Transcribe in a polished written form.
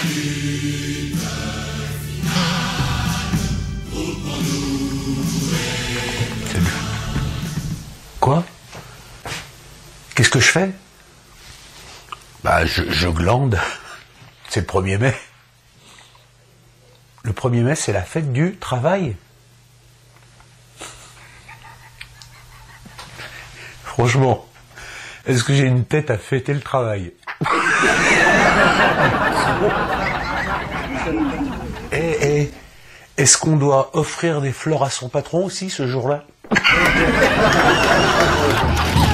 Quoi? Qu'est-ce que je fais? Bah, je glande. C'est le 1er mai. Le 1er mai, c'est la fête du travail. Franchement, est-ce que j'ai une tête à fêter le travail? Est-ce qu'on doit offrir des fleurs à son patron aussi ce jour-là?